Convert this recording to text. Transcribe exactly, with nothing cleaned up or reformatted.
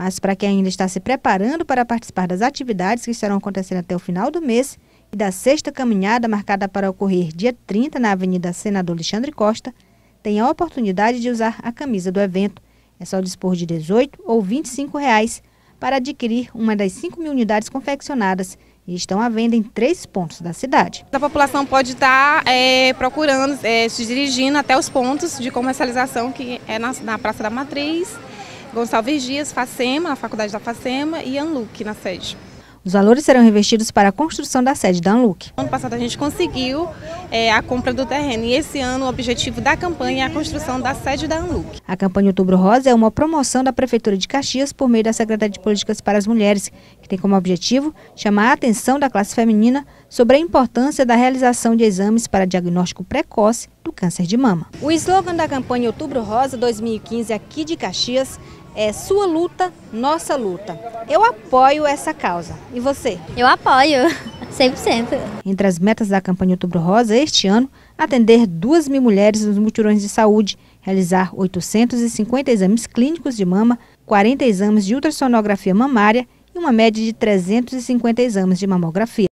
Mas para quem ainda está se preparando para participar das atividades que estarão acontecendo até o final do mês e da sexta caminhada marcada para ocorrer dia trinta na Avenida Senador Alexandre Costa, tem a oportunidade de usar a camisa do evento. É só dispor de dezoito ou vinte e cinco reais para adquirir uma das cinco mil unidades confeccionadas e estão à venda em três pontos da cidade. A população pode estar é, procurando, é, se dirigindo até os pontos de comercialização, que é na, na Praça da Matriz, Gonçalves Dias, Facema, na Faculdade da Facema, e Anluc, na sede. Os valores serão revestidos para a construção da sede da Anluc. Ano passado a gente conseguiu é, a compra do terreno e esse ano o objetivo da campanha é a construção da sede da Anluc. A campanha Outubro Rosa é uma promoção da Prefeitura de Caxias por meio da Secretaria de Políticas para as Mulheres, que tem como objetivo chamar a atenção da classe feminina sobre a importância da realização de exames para diagnóstico precoce do câncer de mama. O slogan da campanha Outubro Rosa dois mil e quinze aqui de Caxias é sua luta, nossa luta. Eu apoio essa causa. E você? Eu apoio, cem por cento. Entre as metas da campanha Outubro Rosa este ano, atender duas mil mulheres nos mutirões de saúde, realizar oitocentos e cinquenta exames clínicos de mama, quarenta exames de ultrassonografia mamária e uma média de trezentos e cinquenta exames de mamografia.